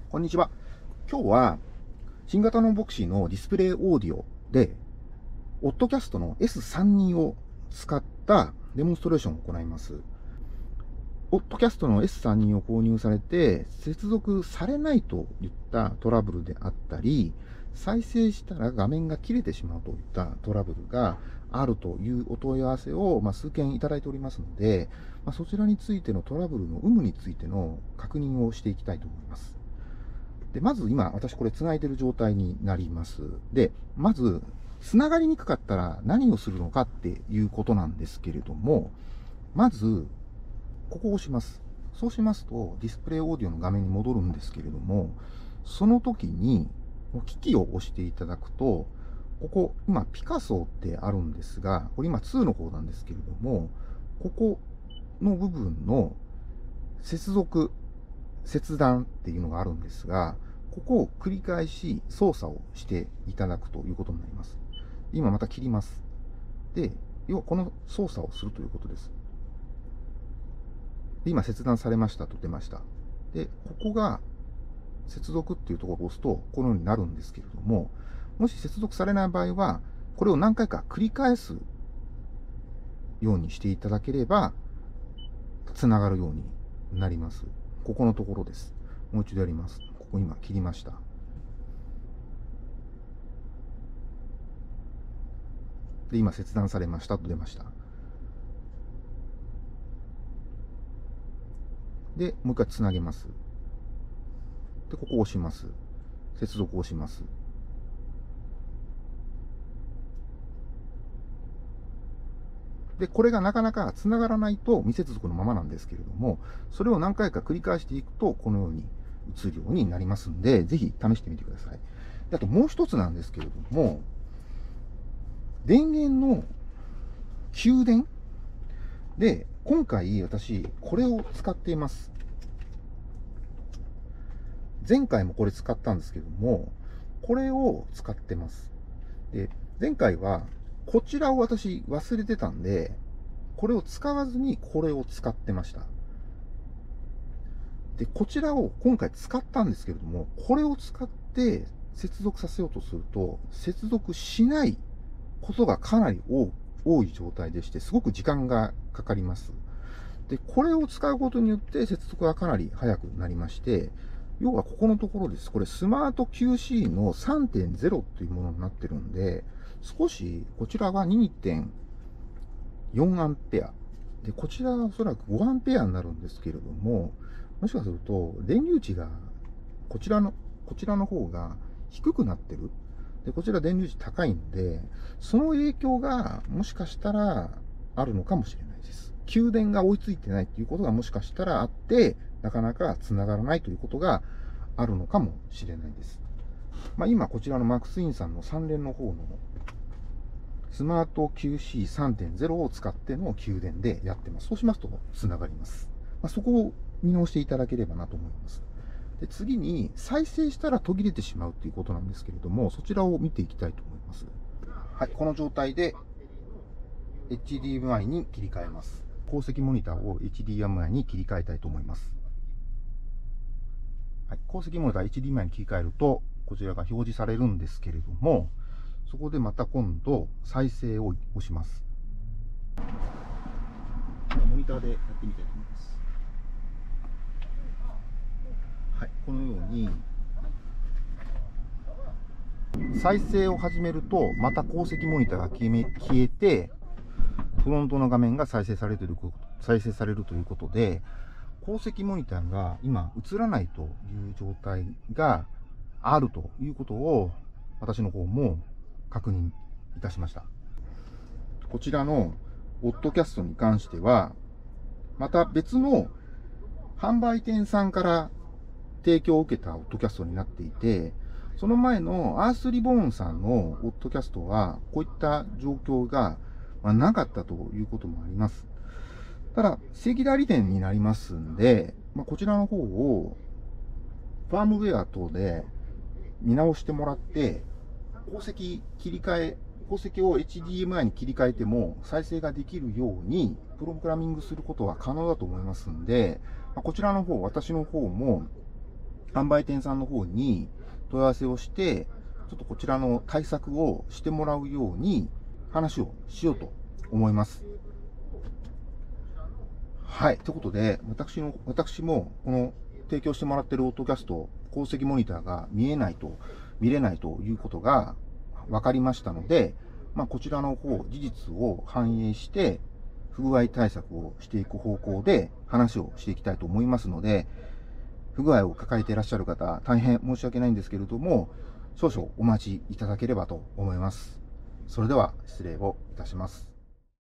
こんにちは。今日は新型のボクシーのディスプレイオーディオで、オッドキャストの S32 を使ったデモンストレーションを行います。オッドキャストの S32 を購入されて、接続されないといったトラブルであったり、再生したら画面が切れてしまうといったトラブルがあるというお問い合わせを数件いただいておりますので、そちらについてのトラブルの有無についての確認をしていきたいと思います。で、まず今、私これ繋いでる状態になります。で、まず、繋がりにくかったら何をするのかっていうことなんですけれども、まず、ここを押します。そうしますと、ディスプレイオーディオの画面に戻るんですけれども、その時に、機器を押していただくと、ここ、今、ピカソってあるんですが、これ今2の方なんですけれども、ここの部分の接続、切断っていうのがあるんですが、ここを繰り返し操作をしていただくということになります。今また切ります。で、要はこの操作をするということです。で、今切断されましたと出ました。で、ここが接続っていうところを押すと、このようになるんですけれども、もし接続されない場合は、これを何回か繰り返すようにしていただければ、つながるようになります。ここのところです。もう一度やります。ここ今切りました。で、今切断されましたと出ました。で、もう一回つなげます。で、ここを押します。接続を押します。で、これがなかなか繋がらないと未接続のままなんですけれども、それを何回か繰り返していくと、このように映るようになりますんで、ぜひ試してみてください。で、あともう一つなんですけれども、電源の給電で、今回私、これを使っています。前回もこれ使ったんですけども、これを使ってます。で、前回は、こちらを私忘れてたんで、これを使わずにこれを使ってました。で、こちらを今回使ったんですけれども、これを使って接続させようとすると、接続しないことがかなり多い状態でして、すごく時間がかかります。で、これを使うことによって接続がかなり早くなりまして、要はここのところです。これスマート QC の 3.0 っていうものになってるんで、少しこちらは 2.4 アンペア。で、こちらはおそらく5アンペアになるんですけれども、もしかすると電流値がこちらの方が低くなってる。で、こちら電流値高いんで、その影響がもしかしたらあるのかもしれないです。給電が追いついてないっていうことがもしかしたらあって、なかなか繋がらないということがあるのかもしれないです。今こちらのマックスインさんの3連の方のスマート QC3.0 を使っての給電でやってます。そうしますと繋がります。そこを見直していただければなと思います。で、次に再生したら途切れてしまうということなんですけれども、そちらを見ていきたいと思います。はい、この状態で HDMI に切り替えます。鉱石モニターを HDMI に切り替えたいと思います。はい、鉱石モニター HDMI に切り替えると、こちらが表示されるんですけれども、そこでまた今度再生を押します。モニターでやってみたいと思います。はい、このように再生を始めると、また鉱石モニターが消えて、フロントの画面が再生されるということで、鉱石モニターが今映らないという状態があるということを、私の方も確認いたしました。こちらのオッドキャストに関しては、また別の販売店さんから提供を受けたオッドキャストになっていて、その前のアースリボーンさんのオッドキャストは、こういった状況がなかったということもあります。ただ、正規代理店になりますんで、こちらの方をファームウェア等で見直してもらって、鉱石を HDMI に切り替えても再生ができるようにプログラミングすることは可能だと思いますんで、こちらの方、私の方も販売店さんの方に問い合わせをして、ちょっとこちらの対策をしてもらうように話をしようと思います。はい。ということで、私も、この提供してもらっているオートキャスト、鉱石モニターが見れないということが分かりましたので、こちらの方、事実を反映して、不具合対策をしていく方向で話をしていきたいと思いますので、不具合を抱えていらっしゃる方、大変申し訳ないんですけれども、少々お待ちいただければと思います。それでは失礼をいたします。